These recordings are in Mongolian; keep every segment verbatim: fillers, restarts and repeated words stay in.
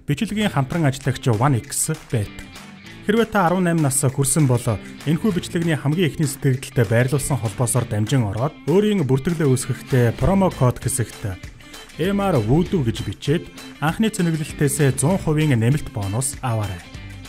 бичлэгийн хамтран ажиллагч One X байт. Хэрвээ та арван найман нас хүрсэн бол энэхүү бичлэгний хамгийн эхний сэтгэгдэлтэд байрлуулсан холбоосоор дамжин ороод өөрийн бүртгэлээ үүсгэхдээ промо код хэсэгт эм ар Voodoo гэж бичээд анхны цэнэглэлтээс зуун хувийн нэмэлт бонус аваарай.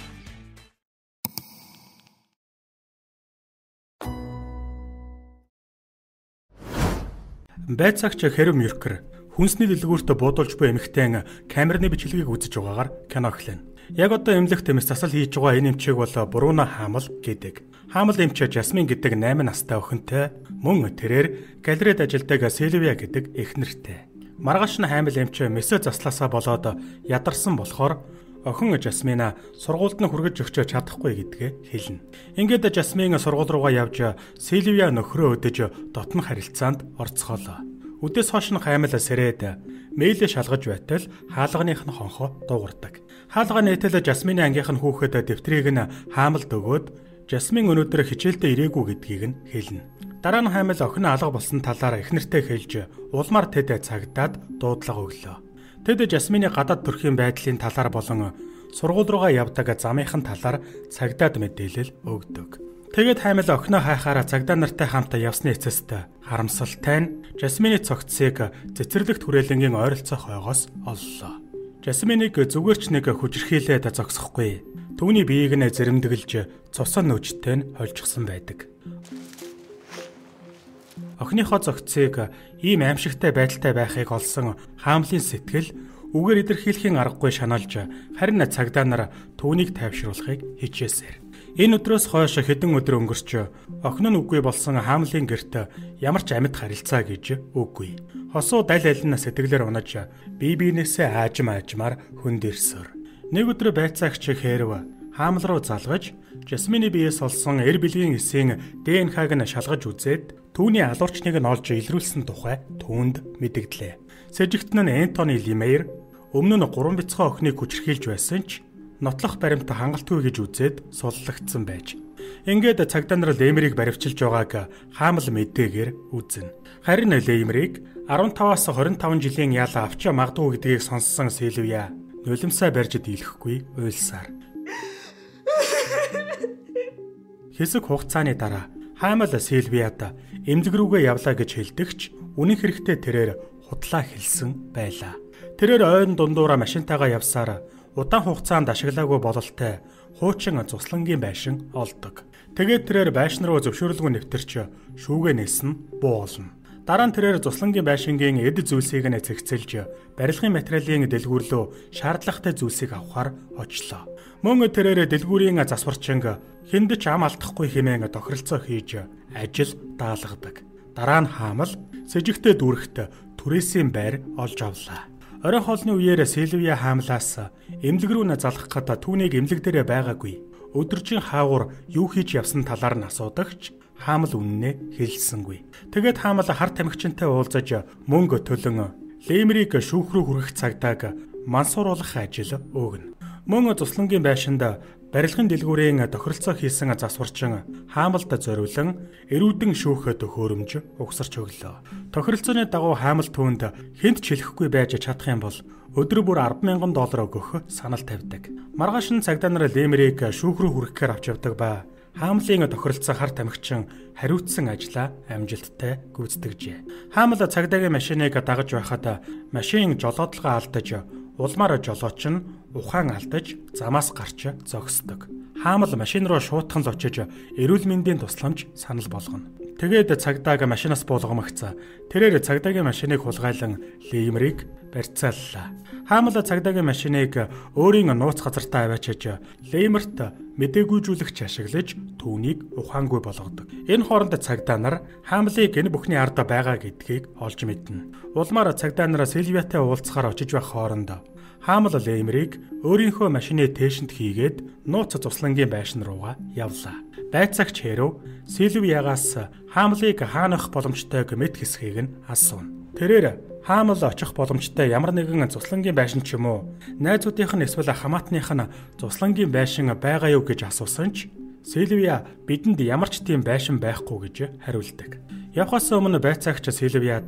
Байцаагч Хэрэв Мюркер хүнсний дэлгүүрт буудуулж буй эмэгтэй камерны бичлэгийг үзэж байгаагаар кино эхлэнэ. Яг одоо эмнэлэгт эмс засал хийж байгаа энэ эмчийг бол Бруно Хамл гэдэг. Хамл эмч Жасмин гэдэг найман настай охинтой, мөн тэрээр галерейд ажилладаг Сильвия гэдэг эхнэртэй. Маргааш нь Хамл эмч мессеж заслаасаа болоод ядарсан болохоор охин Жасмина сургуульд нь хүргэж өгч чадахгүй гэдгээ хэлнэ. Ингээд Жасмин сургууль руугаа явж Сильвия нөхрөө өдөж дотн харилцаанд орцгоолоо. Үдээс хойш нь Хамл сэрээд мэйлээ шалгаж байтал хаалганых нь хонхоо дуугардаг. Хаалга нээтэл Жасмины ангийнх нь хүүхэд дэвтрийг нь Хамлд өгөөд Жасмин өнөөдөр хичээлдээ ирээгүй гэдгийг нь хэлнэ. Дараа нь Хамл охин алга болсон талаар эхнэртэй хэлж улмаар тэд цагдаад дуудлага өглөө. Тэд Жасмины гадаад төрхийн байдлын талаар болон сургууль руугаа явдаг замынхан талаар цагдаад мэдээлэл өгдөг. Тэгээд Хамл охиноо хайхаараа цагдаа нартай хамт явсны эцэст харамсалтай нь Жасмины цогцсыг цэцэрлэгт хүрээлэнгийн ойролцоох ойгоос оллоо. Жасминыг зүгээр ч нэг хүчрхийлээд зогсохгүй. Түүний биеийг нь зэрэмдэглэж цусан нүжтэй нь хольжгсан байдаг. Охиныхоо цогцсыг ийм аимшигтай байдалтай байхыг олсон Хамлын сэтгэл үгээр илэрхийлэхийн аргагүй шаналж харин цагдаа нар түүнийг тайвшруулахыг хичээсээр. Энэ өдрөөс хойш хэдэн өдөр өнгөрч охин нь үгүй болсон Хамлын гэрт ямар ч амьд харилцаа гэж үгүй. Хосуу даль алин сэтгэлээр унаж бие биенээсээ аажим аажмаар хөндөрсөөр. Нэг өдөр байцаагч Хэрэв Хамл руу залгаж Жасмины биеэс олсон эр бэлгийн эсийн дэ эн хаг нь шалгаж үзээд түүний алуурчныг нь олж илрүүлсэн тухай түүнд мэдэгдлээ. Сэжигтэн нь Энтони Лимейр өмнө нь гурван бяцхан охиныг хүчрхийлж байсан ч нотлох баримт хангалтгүй гэж үзээд суллагдсан байж. Ингээд цагдаа нар Лимейрийг баривчилж байгааг Хамл мэдээгээр үзнэ. Харин Лимейрийг арван таваас хорин таван жилийн яалаа авч магадгүй гэдгийг сонссон Сильвия нулимсаа барьж дийлэхгүй уйлсаар. Хэсэг хугацааны дараа Хамл Сильвиад эмнэлэг рүүгээ явлаа гэж хэлдэгч үнэн хэрэгтээ тэрээр худлаа хэлсэн байлаа. Тэрээр ойн дундуура машинтайгаа явсаар удаан хугацаанд ашиглаагүй бололтой хуучин цуслангийн байшин олдог. Тэгээд тэрээр байшин руу зөвшөөрлгүй нэвтэрч шүүгээ нээсэн буу олно. Дараа нь тэрээр цуслангийн байшингийн эд зүйлсийг нь цэгцэлж барилгын материалын дэлгүүрлөө шаардлагатай зүйлсийг авахар очлоо. Мөн тэрээр дэлгүүрийн засварчинг хүнд ч ам алдахгүй хэмээн тохиролцоо хийж ажил даалгадаг. Дараа нь Хамл сэжигтээ дүүрэгт түрээсийн байр олж авлаа. Орой хоолны үеэр Сильвия Хамлаас эмнэлэг рүү нь залгах гэдэг түүнийг эмнэлэг дээрээ байгаагүй. Өдөржин хаагур юу хийж явсан талаар нь асуудагч Хамл үнэнээ хэлсэнгүй. Тэгээд Хамл хар тамхичинтай уулзаж мөнгө төлөн Лимейрийг шүүх рүү хүргэх цагдааг мансууруулах ажил өгнө. Мөн цуслангийн байшинд барилгын дэлгүүрийн тохиролцоо хийсэн засварчин Хамлд зориулан эрүүдэн шүүхэд хөөрөмж угсарч өглөө. Тохиролцооны дагуу Хамл түүнд хэнд ч хэлэхгүй байж чадах юм бол өдөр бүр арван мянган доллар өгөх санал тавьдаг. Маргааш нь цагдаа нар Лимейрийг шүүх рүү хүргэхээр авч явдаг ба Хамлын тохиролцоо хар тамхичин хариуцсан ажлаа амжилттай гүйцэтгэжээ. Хамл цагдаагийн машиныг дагаж байхад машин жолоодлогоо алдаж улмаар жолооч нь ухаан алдаж замаас гарч зогсдог. Хамл машин руу шуутхан л очиж эрүүл мэндийн тусламж санал болгоно. Тэгээд цагдааг машинаас буулгамагц. Тэрээр цагдаагийн машиныг хулгайлан Лимейрийг барьцааллаа. Хамл цагдаагийн машиныг өөрийн нууц газартаа аваачиж Лимейрт мэдээгүйжүүлэгч ашиглаж түүнийг ухаангүй болгодог. Энэ хооронд цагдаа нар Хамлыг энэ бүхний ард байгаа гэдгийг олж мэднэ. Улмаар цагдаа нар Сильвиатай уулзахаар очиж байх хооронд Хамл Лимейрийг өөрийнхөө машины тээшэнд хийгээд нууц цуслангийн байшин руугаа явлаа. Байцаагч Хэрэв Сильвиагаас Хамлыг хаанах боломжтой мэд хэсгийг нь асууна. Тэрээр Хамл очих боломжтой ямар нэгэн цуслангийн байшин ч юм уу найзуудынх нь эсвэл хамаатных нь цуслангийн байшин байгаа юу гэж асуусан ч Сильвия бидэнд ямар ч тийм байшин байхгүй гэж хариулдаг. Явхаас өмнө байцаагч Сильвиад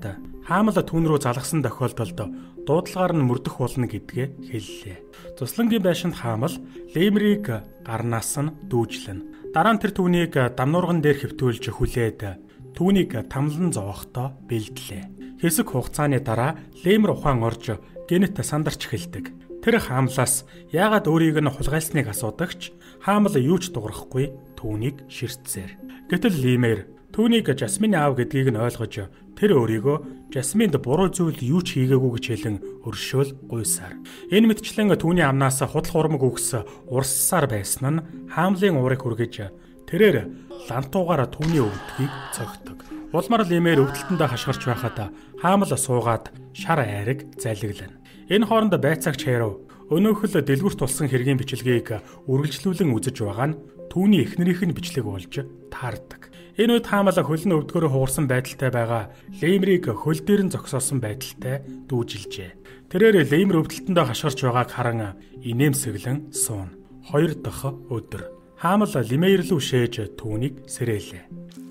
Хаамл түүн рүү залгасан тохиолдолд дуудлагаар нь мөрдөх болно гэдгээ хэллээ. Цуслангийн байшинд Хаамл Леймерийг гарнаас нь дүүжлэн. Дараа нь тэр түүнийг дамнуурган дээр хэвтүүлж хүлээд түүнийг тамлан зовохдоо бэлдлээ. Хэсэг хугацааны дараа Леймер ухаан орж гэнэт сандарч эхэлдэг. Тэр Хаамлаас яагаад өөрийг нь хулгайлсныг асуудагч Хаамл юу ч дуурахгүй түүнийг ширтсээр. Гэтэл Леймер түүнийг Жасмины аав гэдгийг нь ойлгож тэр өөрийгөө Жасминд буруу зүйл юу ч хийгээгүй гэж хэлэн өршөөл гуйсаар. Энэ мэтчлэн түүний амнаас худал хуурмаг үгс урссаар байсан нь Хаамлын уурыг хүргэж тэрээр лантуугаараа түүний өвдгийг цогтөг. Улмаар Леймер өвдөлтөндөө хашгирч байхад Хаамл суугаад шар айраг залгилна. Энэ хооронд байцаагч Хэров өнөөхөл дэлгүрт тулсан хэргийн бичлэгийг үргэлжлүүлэн үзэж байгаа нь түүний эхнэрийнх нь бичлэг болж таардаг. Энэ үед Хаамл хөлн өвдгөөрөө хугарсан байдалтай байгаа Леймерийг хөл дээр нь зогсоосон байдалтай дүүжилжээ. Тэрээр Леймер өвдөлтөндөө хашгирч байгааг харан инээмсэглэн суун. Хоёр дахь өдөр Хаамл Леймер рүү шээж түүнийг сэрээлээ.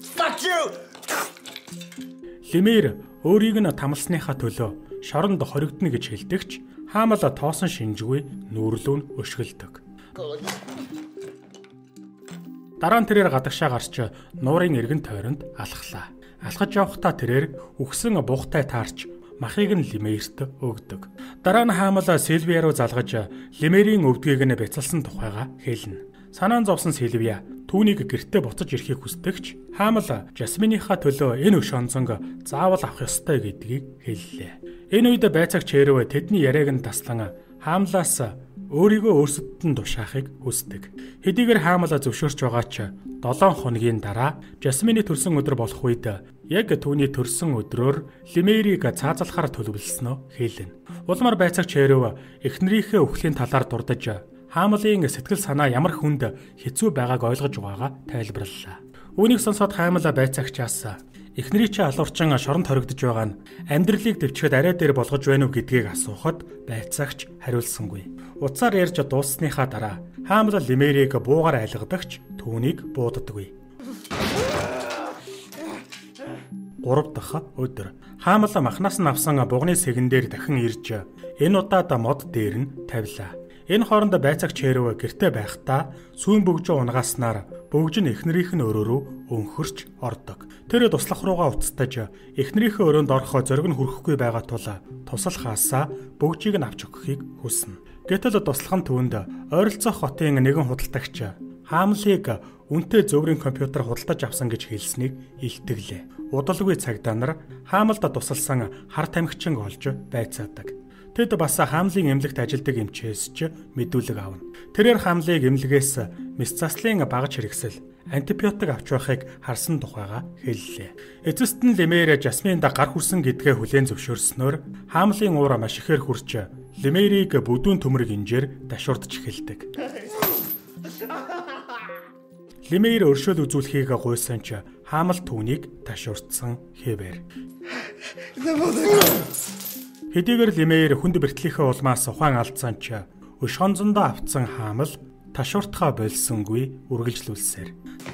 Леймер өөрийг нь тамалсныхаа төлөө шоронд хоригдно гэж хэлдэгч Хаамл тоосон шинжгүй нүүрлүүн өшгөлдөг. Дараа нь тэрээр гадагшаа гарч нуурын эргэн тойронд алхлаа. Алхаж явхдаа тэрээр үхсэн буухтай таарч махыг нь Леймерт өгдөг. Дараа нь Хаамл Сильвиа руу залгаж Леймерийн өвдгийг нь бяцалсан тухайга хэлнэ. Санаан зовсон Сильвиа түүнийг гэртээ буцаж ирэхийг хүсдэгч Хаамл Жасминийхаа төлөө энэ өш онцонг заавал авах ёстой гэдгийг хэллээ. Энэ үед байцаагч Хэров тэдний яриаг нь таслан Хаамлаас өөрийгөө өөрсдөд нь тушаахыг хүсдэг. Хэдийгээр Хаамл зөвшөөрч байгаа ч долоон хоногийн дараа Жасмины төрсөн өдөр болох үед яг түүний төрсөн өдрөөр Леймерийг цаазалахаар төлөвлөснөө хэлнэ. Улмаар байцаагч Хэров эхнэрийнхээ үхлийн талаар дурдж Хаамлын сэтгэл санаа ямар хүнд хэцүү байгааг ойлгож байгаагаа тайлбарллаа. Үүнийг сонсоод Хаамл байцаагчаас эхнэрийн чи алуурчин шоронд хоригдож байгаа нь амьдралыг дэвчгэд арай дээр болгож байна уу гэдгийг асуухад байцаагч хариулсангүй. Уцаар ярьж дууссныхаа дараа Хаамл Леймерийг буугаар айлгадагч түүнийг бууддаггүй. Гурав дахь өдөр Хаамл махнаас нь авсан бугны сэгэн дээр дахин ирж энэ удаад мод дээр нь тавилаа. Энэ хооронд байцаагч Хэров гэртээ байхдаа сүүн бөгжөө унгааснаар бөгж нь эхнэрийнх нь өрөө рүү өнхөрч ордог. Тэр туслах руугаа уцтаж эхнэрийнхээ өрөөнд орох зориг нь хүрэхгүй байгаа тул туслахаасаа бөгжийг нь авч өгөхийг хүснэ. Гэтэл туслах нь түүнд ойролцоох хотын нэгэн худалдагч Хаамлыг үнэтэй зөврийн компьютер худалдаж авсан гэж хэлснийг илтгэлээ. Удалгүй цагдаа нар Хаамлд тусалсан хар тамхичин олж байцаадаг. Тэд бас Хаамлын эмнэлэгт ажилдаг эмчээс ч мэдүүлэг авна. Тэрээр Хаамлыг эмнэлгээс мэс заслын багаж хэрэгсэл антибиотик авч байхыг харсан тухайга хэллээ. Эцэст нь Леймер Жасминд гар хүрсэн гэдгээ хүлээн зөвшөөрснөөр Хаамлын уур маш ихээр хүрч Леймерийг бүдүүн төмөр гинжээр дашуурдж эхэлдэг. Леймер өршөөл үзүүлэхийг гуйсан ч Хаамл түүнийг ташуурдсан хэвээр. Хэдийгээр Леймер хүнд бэртлийнхээ улмаас ухаан алдсан ч өш хонзондоо автсан Хаамл ташууртхаа болсонгүй үргэлжлүүлсээр.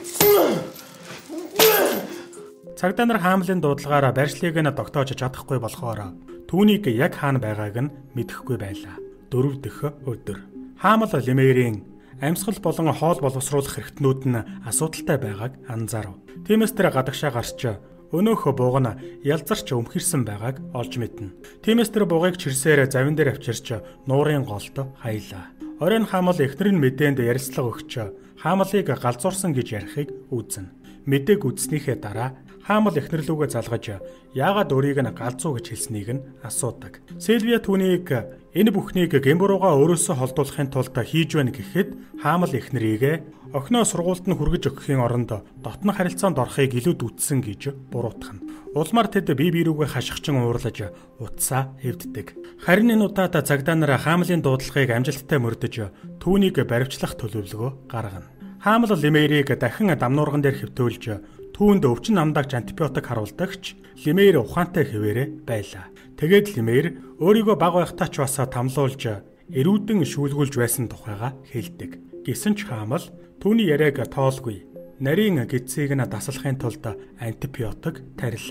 Цагдаа нар Хаамлын дуудлагаараа байршлыг нь тогтоож чадахгүй болохоор түүнийг яг хаана байгааг нь мэдэхгүй байлаа. Дөрөв дэх өдөр Хаамл Леймерийн амьсгал болон хоол боловсруулах хэрэгтнүүд нь асуудалтай байгааг анзаарав. Тиймээс тэр гадагшаа гарч өнөөх бууг нь ялзарч өмхирсэн байгааг олж мэднэ. Тиймээс тэр буугыг чирсээр завин дээр авчирч нуурын голд хаялаа. Оройн Хаамл эхнэр нь мэдээнд ярилцлага өгч Хаамлыг галзуурсан гэж ярихыг үүснэ. Мэдээг үзснийхээ дараа Хаамл эхнэр лүүгээ залгаж яагаад өөрийг нь галзуу гэж хэлснийг нь асуудаг. Сильвиа түүнийг энэ бүхнийг гэмбурууга өөрөөсөө холдуулахын тулд хийж байна гэхэд Хаамл эхнэрийг охиноо сургуульд нь хүргэж өгөхийн оронд дотно харилцаанд орохыг илүү дүүцсэн гэж буруутгана. Улмаар тэд бие биерүүгээ хашгичин уурлаж утсаа хэвддэг. Харин энэ удаад цагдаа нар Хаамлын дуудлагыг амжилттай мөрдөж түүнийг баривчлах төлөвлөгөө гаргана. Хаамл Леймерийг дахин дамнуурган дээр хэвтүүлж түүнд өвчин намдагч антибиотик харуулдагч Леймер ухаантай хэвээрээ байлаа. Тэгээд Леймер өөрийгөө баг байхдаа ч бас тамлуулж эрүүдэн шүүлгүүлж байсан тухайга хэлдэг. Гэсэн ч Хаамл түүний яриаг тоолгүй. Нарийн гидсийг нь даслахын тулд антибиотик тарилаа.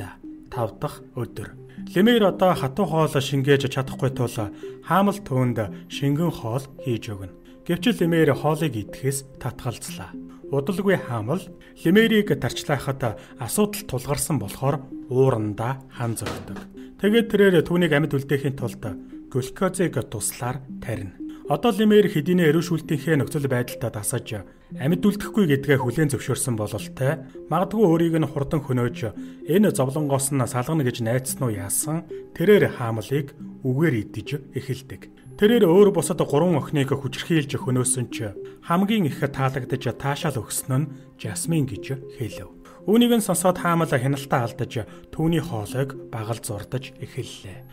тав дахь өдөр. Лемейр одоо хатуу хоол шингээж чадахгүй тул Хаамл түүнд шингэн хоол хийж өгнө. Гэвч Лемейр хоолыг идэхээс татгалзлаа. Удалгүй Хаамл Лемейрийг тарчлаахад асуудал тулгарсан болохоор уурандаа хан зөгдөг. Тэгээд тэрээр түүнийг амьд үлдээхийн тулд глюкозыг туслаар тарина. Одоо Лемейр хэдийнэ эрүүшүүлтийнхээ нөхцөл байдалтай дасаж амьд үлдэхгүй гэдгээ хүлээн зөвшөөрсөн бололтой магадгүй өөрийг нь хурдан хөнөөж энэ зовлонгоос нь салгана гэж найдсан уу яасан тэрээр Хаамлыг үгээр идэж эхэлдэг. Тэрээр өөр бусад гурван охиныг хүчрхийлж хөнөөсөн ч хамгийн их таалагдж таашаал өгсөн нь Жасмин гэж хэлв. Үүнийг нь сонсоод Хаамл хяналтаа алдаж түүний хоолойг багал зурдаж эхэллээ.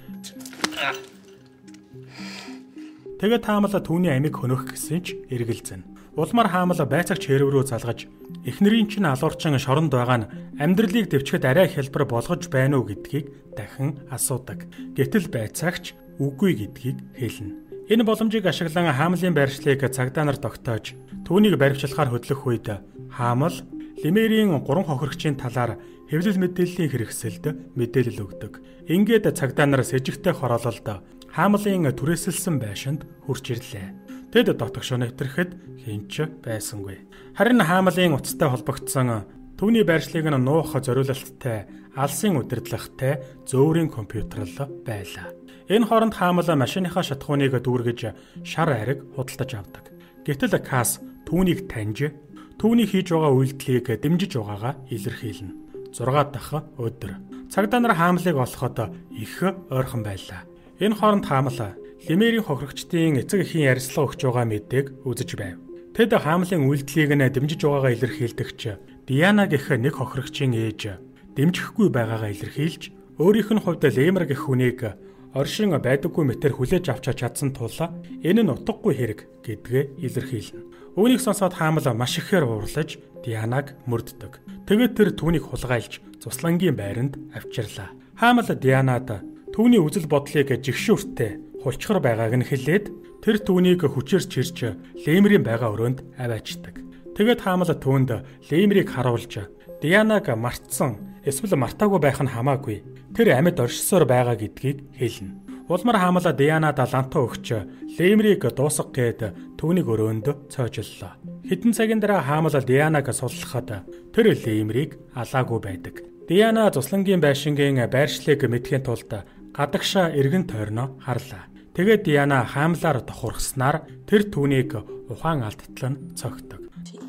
Тэгээд Хаамл түүний амийг хөнөөх гэсэн ч эргэлзэн. Улмаар Хаамл байцаагч хэрв рүү залгаж эхнэрийн чинь алуурчин шоронд байгаа нь амьдралыг дэвчгэд арай хэлбэр болгож байна уу гэдгийг дахин асуудаг. Гэтэл байцаагч үгүй гэдгийг хэлнэ. Энэ боломжийг ашиглан Хаамлын байршлыг цагдаа нар тогтоож түүнийг баривчлахаар хөдлөх үед Хаамл Лемейрийн гурван хохирогчийн талаар хэвлэл мэдээллийн хэрэгсэлд мэдээлэл өгдөг. Ингээд цагдаа нар с сэжигтэй хороололд Хаамлын түрээсэлсэн байшинд хурж ирлээ. Тэд дотогш өнөтрэхэд хинч байсангүй. Харин Хаамлын уцтай холбогдсон түүний байршлыг нь нуух зориулалттай алсын удирдлагтай зөөврийн компьютер байлаа. Энэ хооронд Хаамл машиныхаа шатхууныг дүүргэж шар ариг худалдаж авдаг. Гэтэл Кас түүнийг таньж түүний хийж байгаа үйлдэлийг дэмжиж байгаагаа илэрхийлнэ. зургаа дахь өдөр. Цагдаа нар Хаамлыг олоход их ойрхон байлаа. Энэ хооронд Хаамл Лемейрийн хохирогчдын эцэг эхийн ярилцлага өгч байгаа мэдээг үзэж байв. Тэд Хаамлын үйлдэлийг нь дэмжиж байгаагаа илэрхийлдэгч Диана гэх нэг хохирогчийн ээж дэмжихгүй байгаагаа илэрхийлж өөрийнх нь хувьд Лемейр гэх хүнийг оршин байдаггүй мэтэр хүлээж авч чадсан тул энэ нь утгагүй хэрэг гэдгээ илэрхийлнэ. Үүнийг сонсоод Хаамл маш ихээр уурлаж Дианаг мөрддөг. Тэгээд тэр түүнийг хулгайлж Цуслангийн байранд авчирлаа. Хаамл Дианад түүний үзэл бодлыг жигшүүртэй хулчгар байгааг нь хэлээд тэр түүнийг хүчээр чирч Лемейрийн байгаа өрөөнд аваачдаг. Тэгээд Хаамл түүнд Лемейрийг харуулж Дианаг мартсан эсвэл мартаагүй байх нь хамаагүй. Тэр амьд оршсоор байгаа гэдгийг хэлнэ. Улмаар Хаамл Дианад лантаа өгч Лемейрийг дуусгах гээд түүнийг өрөөнд цоожиллоо. Хэдэн цагийн дараа Хаамл Дианаг суллахад тэр Лемейрийг алаагүй байдаг. Диана Цуслангийн байшингийн байршлыг мэдхийн тулд гадагшаа эргэн тойрноо харлаа. Тэгээд Диана Хаамлаар тохурхснаар тэр түүнийг ухаан алдатлан цогтөг.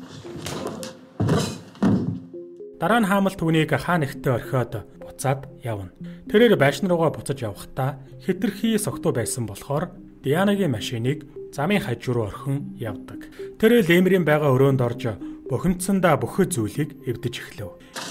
Дараа нь Хаамл түүнийг хаа нэгтээ орхиод буцаад явна. Тэрээр байшин руугаа буцаж явахдаа хэтэрхий согтуу байсан болохоор Дианагийн машиныг замын хажуу руу орхин явдаг. Тэр Лемейрийн байгаа өрөөнд орж бухимдсандаа бүх зүйлийг эвдэж эхлэв.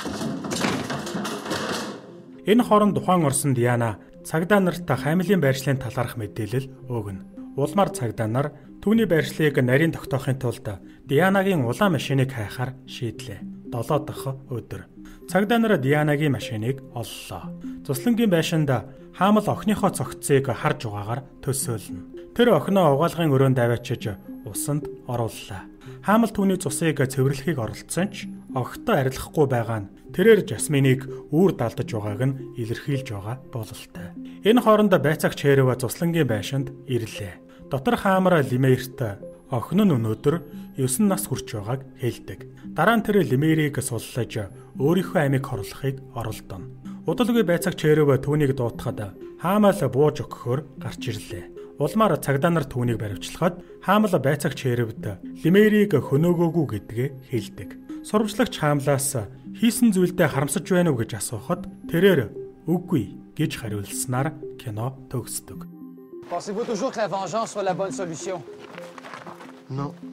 Энэ хооронд тухайн орсон Диана цагдаа нарт Хаамлын байршлын талаарх мэдээлэл өгнө. Улмаар цагдаа нар түүний байршлыг нарийн тогтоохын тулд Дианагийн улаан машиныг хайхаар шийдлээ. долоо дахь өдөр. Цагдаа нар Дианагийн машиныг оллоо. Цуслангийн байшинд Хаамл охиныхоо цогцыг харж байгаагаар төсөөлнө. Тэр охиноо угаалгын өрөөнд аваачиж усанд орууллаа. Хаамл түүний цусыг цэвэрлэхийг оролцсон ч огтоо арилгахгүй байгаа нь тэрээр Жасминыг үүр далдаж байгааг нь илэрхийлж байгаа бололтой. Энэ хооронд байцаагч хэрв Цуслангийн байшинд ирлээ. Дотор Хаамл Лемейрт охин нь өнөөдөр ёсон нас хүрч байгааг хэлдэг. Дараа нь тэр Лемейрийг суллаж өөрийнхөө амийг хорлохыг оролдоно. Удалгүй байцаагч хэрв түүнийг дуутахад Хаамл бууж өгөхөөр гарч ирлээ. Улмаар цагдаа нар түүнийг баривчлахад Хаамл байцаагч хэрвд Лемейрийг хөнөөгөөгүй гэдгээ хэлдэг. Сурвалжлагч Хаамлаас хийсэн зүйлдээ харамсаж байна уу гэж асуухад тэрээр үгүй гэж хариулснаар кино төгсдөг. Pensez-vous toujours que la vengeance soit la bonne solution? Non.